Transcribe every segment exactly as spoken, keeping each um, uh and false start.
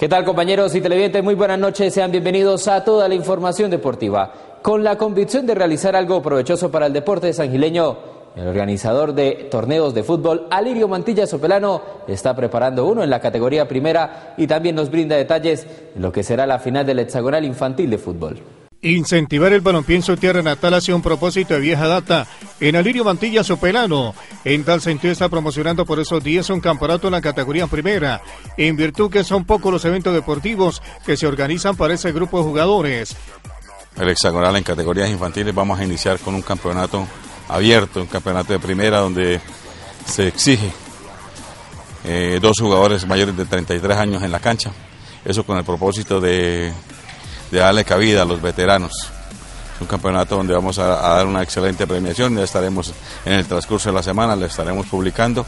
¿Qué tal, compañeros y televidentes? Muy buenas noches, sean bienvenidos a toda la información deportiva. Con la convicción de realizar algo provechoso para el deporte sangileño, el organizador de torneos de fútbol, Alirio Mantilla Sopelano, está preparando uno en la categoría primera y también nos brinda detalles de lo que será la final del hexagonal infantil de fútbol. Incentivar el balompié en su tierra natal ha sido un propósito de vieja data en Alirio Mantilla Sopelano. En tal sentido está promocionando por esos días un campeonato en la categoría primera, en virtud que son pocos los eventos deportivos que se organizan para ese grupo de jugadores. El hexagonal en categorías infantiles vamos a iniciar con un campeonato abierto, un campeonato de primera donde se exige eh, dos jugadores mayores de treinta y tres años en la cancha. Eso con el propósito de... de darle cabida a los veteranos. Es un campeonato donde vamos a, a dar una excelente premiación, ya estaremos en el transcurso de la semana, le estaremos publicando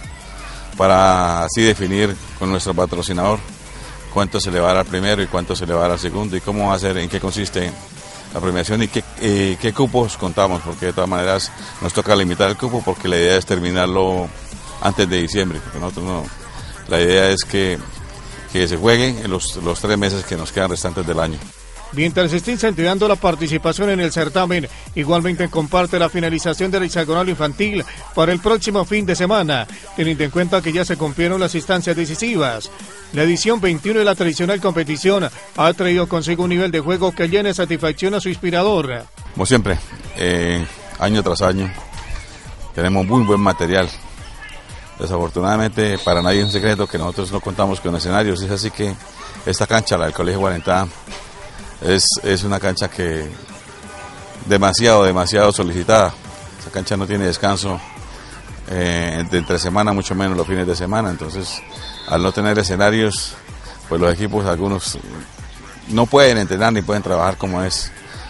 para así definir con nuestro patrocinador cuánto se le va a dar al primero y cuánto se le va a dar al segundo y cómo va a ser, en qué consiste la premiación y qué, eh, qué cupos contamos, porque de todas maneras nos toca limitar el cupo porque la idea es terminarlo antes de diciembre, porque nosotros no, la idea es que, que se juegue en los, los tres meses que nos quedan restantes del año. Mientras se está incentivando la participación en el certamen, igualmente comparte la finalización del hexagonal infantil para el próximo fin de semana, teniendo en cuenta que ya se cumplieron las instancias decisivas. La edición veintiuno de la tradicional competición ha traído consigo un nivel de juego que llene satisfacción a su inspirador. Como siempre, eh, año tras año, tenemos muy buen material. Desafortunadamente, para nadie es un secreto que nosotros no contamos con escenarios, es así que esta cancha, la del Colegio Guarentá, Es, es una cancha que demasiado, demasiado solicitada. Esa cancha no tiene descanso eh, de entre semana, mucho menos los fines de semana. Entonces, al no tener escenarios, pues los equipos, algunos no pueden entrenar ni pueden trabajar como es.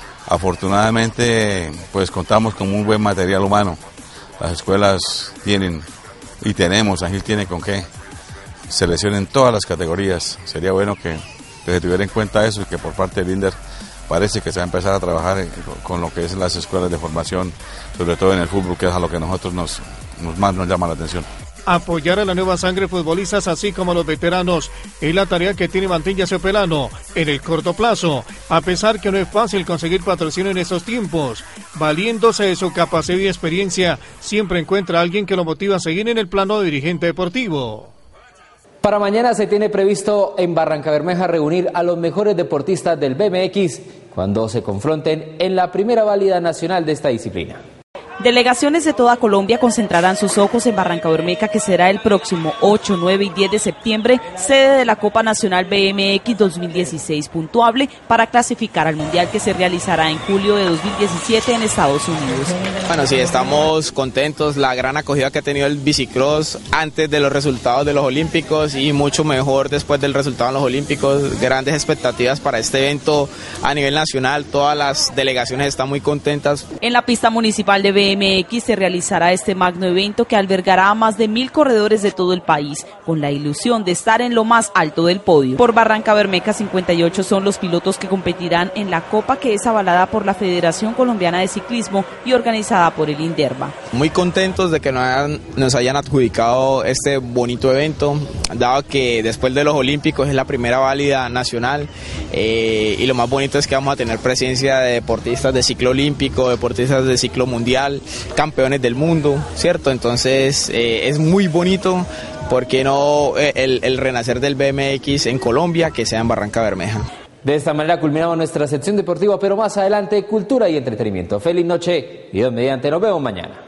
Afortunadamente, pues contamos con un buen material humano. Las escuelas tienen y tenemos, Ángel tiene con qué seleccionen todas las categorías. Sería bueno que que se tuviera en cuenta eso y que por parte del INDER parece que se va a empezar a trabajar en, con lo que es las escuelas de formación, sobre todo en el fútbol, que es a lo que nosotros nos, nos más nos llama la atención. Apoyar a la nueva sangre futbolistas así como a los veteranos es la tarea que tiene Mantilla Sopelano en el corto plazo, a pesar que no es fácil conseguir patrocinio en estos tiempos. Valiéndose de su capacidad y experiencia, siempre encuentra a alguien que lo motiva a seguir en el plano de dirigente deportivo. Para mañana se tiene previsto en Barrancabermeja reunir a los mejores deportistas del B M X cuando se confronten en la primera válida nacional de esta disciplina. Delegaciones de toda Colombia concentrarán sus ojos en Barrancabermeja, que será el próximo ocho, nueve y diez de septiembre, sede de la Copa Nacional B M X dos mil dieciséis, puntuable para clasificar al Mundial que se realizará en julio de dos mil diecisiete en Estados Unidos. Bueno, sí, estamos contentos, la gran acogida que ha tenido el bicicross antes de los resultados de los Olímpicos y mucho mejor después del resultado en los Olímpicos, grandes expectativas para este evento a nivel nacional, todas las delegaciones están muy contentas. En la pista municipal de B M X se realizará este magno evento que albergará a más de mil corredores de todo el país, con la ilusión de estar en lo más alto del podio. Por Barrancabermeja, cincuenta y ocho son los pilotos que competirán en la Copa, que es avalada por la Federación Colombiana de Ciclismo y organizada por el INDERVA. Muy contentos de que nos hayan, nos hayan adjudicado este bonito evento, dado que después de los Olímpicos es la primera válida nacional eh, y lo más bonito es que vamos a tener presencia de deportistas de ciclo olímpico, deportistas de ciclo mundial, campeones del mundo, ¿cierto? Entonces eh, es muy bonito, ¿por qué no el, el renacer del B M X en Colombia, que sea en Barrancabermeja? De esta manera culminamos nuestra sección deportiva, pero más adelante cultura y entretenimiento. Feliz noche y Dios mediante, nos vemos mañana.